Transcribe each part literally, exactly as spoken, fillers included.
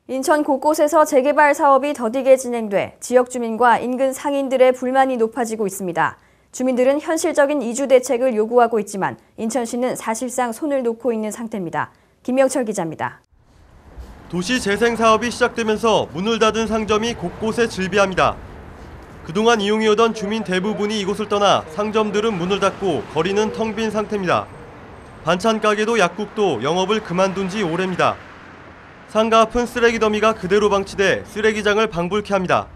인천 곳곳에서 재개발 사업이 더디게 진행돼 지역 주민과 인근 상인들의 불만이 높아지고 있습니다. 주민들은 현실적인 이주 대책을 요구하고 있지만 인천시는 사실상 손을 놓고 있는 상태입니다. 김명철 기자입니다. 도시 재생 사업이 시작되면서 문을 닫은 상점이 곳곳에 즐비합니다. 그동안 이용해오던 주민 대부분이 이곳을 떠나 상점들은 문을 닫고 거리는 텅 빈 상태입니다. 반찬 가게도 약국도 영업을 그만둔 지 오래입니다. 상가 앞은 쓰레기 더미가 그대로 방치돼 쓰레기장을 방불케 합니다.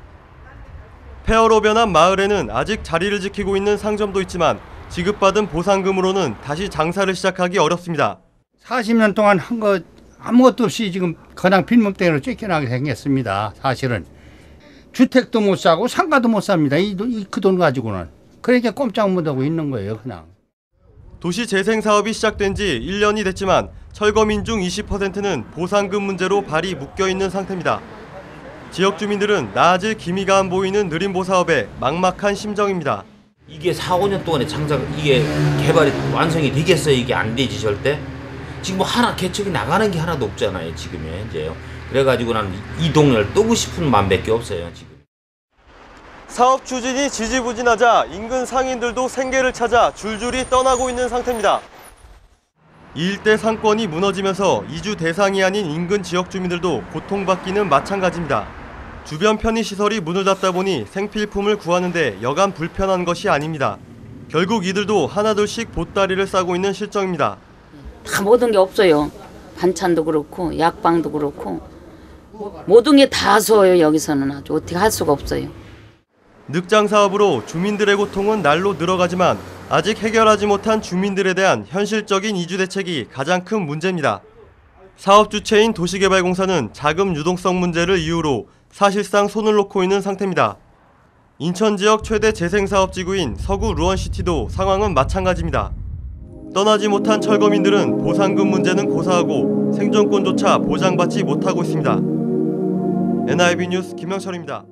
폐허로 변한 마을에는 아직 자리를 지키고 있는 상점도 있지만 지급받은 보상금으로는 다시 장사를 시작하기 어렵습니다. 사십 년 동안 한 거 아무것도 없이 지금 그냥 빈몸대로 쫓겨나게 생겼습니다. 사실은 주택도 못 사고 상가도 못 삽니다. 이 그 돈 가지고는. 그러니까 꼼짝 못하고 있는 거예요, 그냥. 도시 재생 사업이 시작된 지 일 년이 됐지만 철거민 중 이십 퍼센트는 보상금 문제로 발이 묶여 있는 상태입니다. 지역 주민들은 나아질 기미가 안 보이는 느림보 사업에 막막한 심정입니다. 이게 사, 오 년 동안에 장작 이게 개발이 완성이 되겠어요? 이게 안 되지 절대? 지금 뭐 하나 개척이 나가는 게 하나도 없잖아요, 지금 현재요. 그래가지고 나는 이 동네를 뜨고 싶은 마음밖에 없어요, 지금. 사업 추진이 지지부진하자 인근 상인들도 생계를 찾아 줄줄이 떠나고 있는 상태입니다. 이 일대 상권이 무너지면서 이주 대상이 아닌 인근 지역 주민들도 고통받기는 마찬가지입니다. 주변 편의시설이 문을 닫다 보니 생필품을 구하는데 여간 불편한 것이 아닙니다. 결국 이들도 하나둘씩 보따리를 싸고 있는 실정입니다. 다 모든 게 없어요. 반찬도 그렇고 약방도 그렇고 모든 게 다 아쉬워요. 여기서는 아주 어떻게 할 수가 없어요. 늑장 사업으로 주민들의 고통은 날로 늘어가지만 아직 해결하지 못한 주민들에 대한 현실적인 이주 대책이 가장 큰 문제입니다. 사업 주체인 도시개발공사는 자금 유동성 문제를 이유로 사실상 손을 놓고 있는 상태입니다. 인천 지역 최대 재생사업지구인 서구 루원시티도 상황은 마찬가지입니다. 떠나지 못한 철거민들은 보상금 문제는 고사하고 생존권조차 보장받지 못하고 있습니다. 엔아이비 뉴스 김명철입니다.